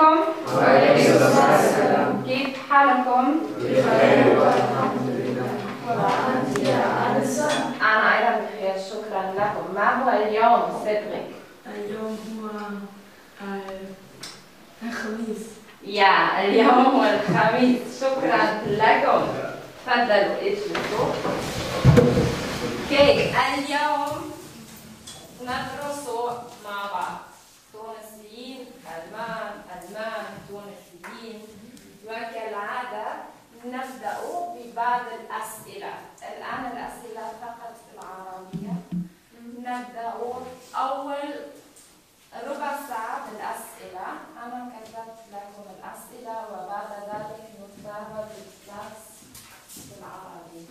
عليكم. وعليكم السلام. كيف حالكم؟ بخير والحمد لله. أنا أيضا بخير، شكرا لكم. ما هو اليوم سيدريك؟ اليوم هو الخميس. يا اليوم هو الخميس، شكرا لكم. تفضلوا اجلسوا. اليوم ندرس مع بعض تونسيين، ألمان، تونسيين، وكالعادة نبدأ ببعض الأسئلة. الآن الأسئلة فقط بالعربية. نبدأ أول ربع ساعة بالأسئلة. أنا كتبت لكم الأسئلة وبعد ذلك نتابع بالدرس بالعربي.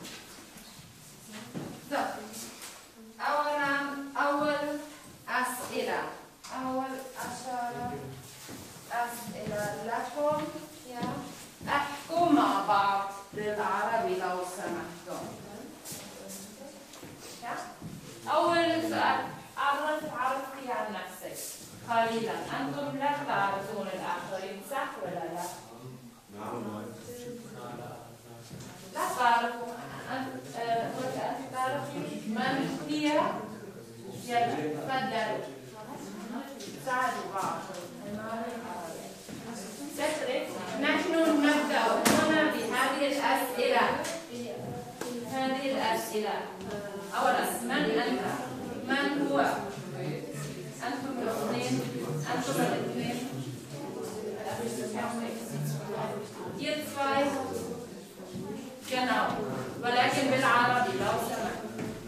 أول أسئلة. أول 10 أسئلة لكم. احكوا مع بعض بالعربي لو سمحتم. أول سؤال، عرفي عن نفسك قليلا. أنتم لا تعرفون الآخرين، صح ولا لا؟ لا تعرفون. أنت تعرفي من هي؟ يلا تفضلوا ساعدوا بعض. نحن نبدأ هنا بهذه الأسئلة. أولا، من أنت؟ من هو؟ أنتم الاثنين. Ihr zwei. Genau. ولكن بالعربي لو سمحت.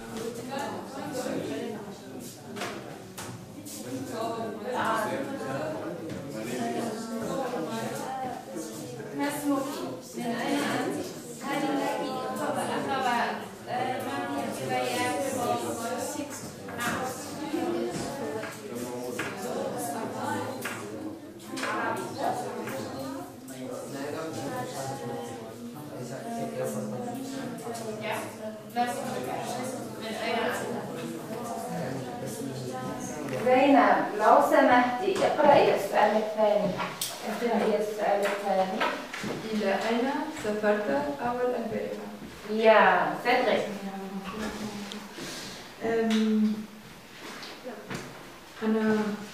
ما اسمك؟ من أين أنت؟ هل لك أخوات؟ ما هي هواياتك؟ نعم. من أين أنت؟ زينب لو سمحتي اقرأي السؤال الثاني. إلى أين سافرت أول البارحة؟ يا سيدريك. أنا